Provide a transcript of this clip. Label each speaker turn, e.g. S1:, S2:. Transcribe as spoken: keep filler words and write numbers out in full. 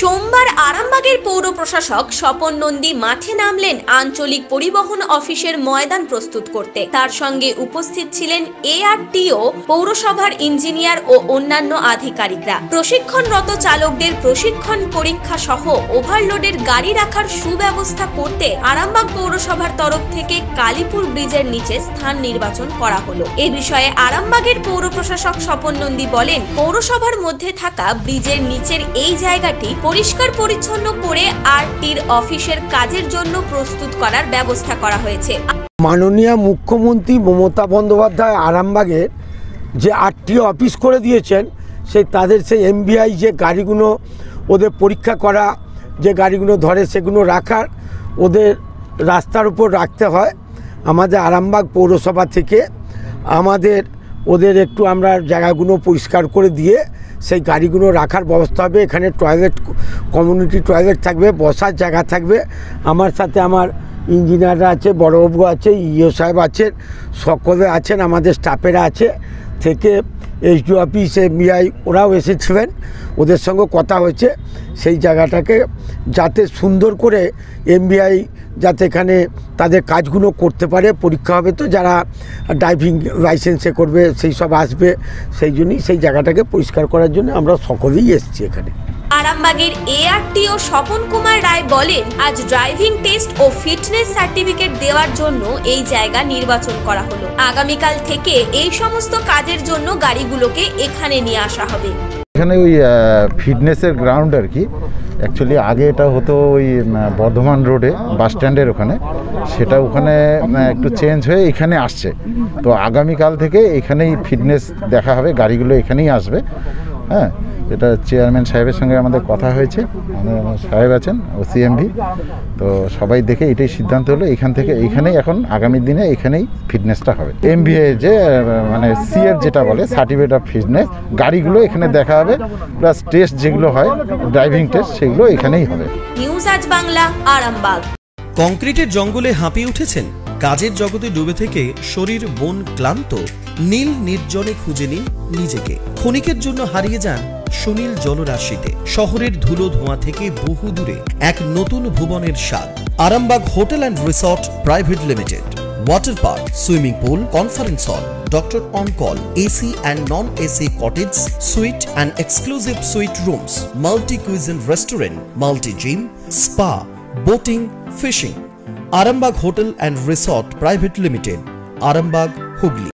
S1: সোমবার আরামবাগের পৌর প্রশাসক স্বপন নন্দী মাঠে নামলেন আঞ্চলিক পরিবহন অফিসের ময়দান প্রস্তুত করতে। তার সঙ্গে উপস্থিত ছিলেন এআরটিও, পৌরসভার ইঞ্জিনিয়ার ও অন্যান্য আধিকারিকরা। প্রশিক্ষণরত চালকদের প্রশিক্ষণ পরীক্ষা সহ ওভারলোডের গাড়ি রাখার সুব্যবস্থা করতে আরামবাগ পৌরসভার তরফ থেকে কালীপুর ব্রিজের নিচে স্থান নির্বাচন করা হলো। এ বিষয়ে আরামবাগের পৌর প্রশাসক স্বপন নন্দী বলেন, পৌরসভার মধ্যে থাকা ব্রিজের নিচের এই জায়গাটি পরিষ্কার পরিচ্ছন্ন করে আরটির অফিসের কাজের জন্য প্রস্তুত করার ব্যবস্থা করা হয়েছে।
S2: মাননীয় মুখ্যমন্ত্রী মমতা বন্দ্যোপাধ্যায় আরামবাগের যে আরটি অফিস করে দিয়েছেন, সেই তাদের সেই এমবিআই যে গাড়িগুলো ওদের পরীক্ষা করা, যে গাড়িগুলো ধরে সেগুলো রাখার, ওদের রাস্তার উপর রাখতে হয়। আমাদের আরামবাগ পৌরসভা থেকে আমাদের ওদের একটু আমরা জায়গাগুলো পরিষ্কার করে দিয়ে সেই গাড়িগুলো রাখার ব্যবস্থা হবে। এখানে টয়লেট, কমিউনিটি টয়লেট থাকবে, বসার জায়গা থাকবে। আমার সাথে আমার ইঞ্জিনিয়াররা আছে, বড়বাবু আছে, ইও সাহেব আছেন, সকলে আছেন, আমাদের স্টাফেরা আছে থেকে এইচডিও অফিস, এমবিআই ওরাও এসেছিলেন, ওদের সঙ্গে কথা হয়েছে সেই জায়গাটাকে যাতে সুন্দর করে এমবিআই যাতে এখানে তাদের কাজগুলো করতে পারে। পরীক্ষা হবে তো যারা ড্রাইভিং লাইসেন্সে করবে সেই সব আসবে, সেই জন্যই সেই জায়গাটাকে পরিষ্কার করার জন্য আমরা সকলেই এসেছি এখানে।
S1: আরামবাগের এআরটিও স্বপন কুমার রায় বলেন, আজ ড্রাইভিং টেস্ট ও ফিটনেস সার্টিফিকেট দেওয়ার জন্য এই জায়গা নির্বাচন করা হলো। আগামীকাল থেকে এই সমস্ত কাজের জন্য গাড়িগুলোকে এখানে নিয়ে আসা হবে।
S3: এখানে ওই ফিটনেসের গ্রাউন্ড আর কি, অ্যাকচুয়ালি আগে এটা হতো ওই বর্ধমান রোডে বাস স্ট্যান্ডের ওখানে, সেটা ওখানে একটু চেঞ্জ হয়ে এখানে আসছে। তো আগামীকাল থেকে এখানেই ফিটনেস দেখা হবে, গাড়িগুলো এখানেই আসবে। হ্যাঁ, এটা চেয়ারম্যান সাহেবের সঙ্গে আমাদের কথা হয়েছে, আমাদের সাহেব আছেন ও সিএমভি, তো সবাই দেখে এটাই সিদ্ধান্ত হলো এখান থেকে এইখানেই এখন আগামী দিনে এখানেই ফিটনেসটা হবে। এমবিএ যে মানে সিএফ যেটা বলে সার্টিফিকেট অফ ফিটনেস, গাড়িগুলো এখানে দেখা হবে, প্লাস টেস্ট যেগুলো হয় ড্রাইভিং টেস্ট সেগুলো এখানেই হবে।
S1: নিউজ আজ বাংলা, আরামবাগ।
S4: কংক্রিটের জঙ্গলে হাঁপিয়ে উঠেছেন? কাজের জগতে ডুবে থেকে শরীর মন ক্লান্ত? নীল নির্জনে খুঁজে নিন নিজেকে। ক্ষণিকের জন্য হারিয়ে যান সুনীল জলরাশিতে। শহরের ধুলো ধোঁয়া থেকে বহু দূরে এক নতুন ভুবনের স্বাদ। Arambagh hotel and resort private limited. Water park, swimming pool, conference hall, doctor on call, AC and non AC cottage, suite and exclusive suite rooms, multi cuisine restaurant, multi gym, spa, boating, fishing. Arambagh hotel and resort private limited, Arambagh, Hooghly.